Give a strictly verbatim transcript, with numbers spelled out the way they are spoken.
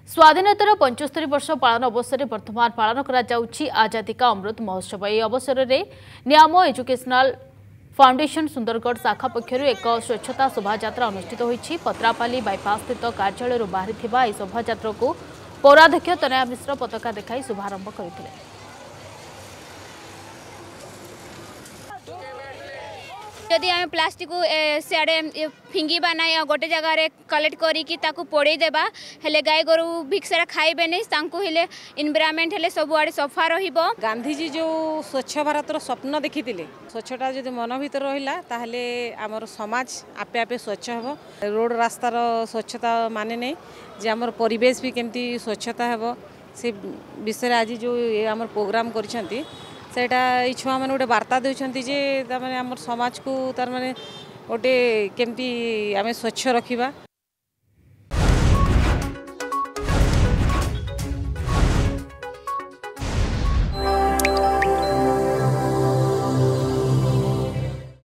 स्वाधीनतार पंचस्तरी वर्ष पालन अवसर में वर्तमान पालन आजादी का अमृत महोत्सव। यह अवसर में नियाम एजुकेशनल फाउंडेशन सुंदरगढ़ शाखा पक्षर एक स्वच्छता शोभायात्रा अनुष्ठित होती। पत्रापाली बाईपास स्थित कार्यालय बाहरी शोभायात्रा को पौराध्यक्ष तनया मिश्र पताका देखाई शुभारंभ करते। यदि आम प्लास्टिक सियाड़े फिंगिबा ना या गोटे जगार कलेक्ट करी पोड़े देबा हेले गाय गोरु भिक्सरा खाइबे नहीं तांको हेले एनवायरनमेंट हेले सब आड़े सफा रहिबो। गांधीजी जो स्वच्छ भारतर स्वप्न देखिथिले स्वच्छता जदि मन भीतर रहिला ताहले आमर समाज आपे आपे स्वच्छ हेबो। रोड रास्तार स्वच्छता माने नहीं जे आमर परिवेश भी केमती स्वच्छता हेबो से विषय आज जो आमर प्रोग्राम करिसेंती सेटा ई छुआ मैंने गोटे वार्ता देउछंती जे तार माने आमर समाज को तार माने गोटे केमती आमे स्वच्छ रखिबा।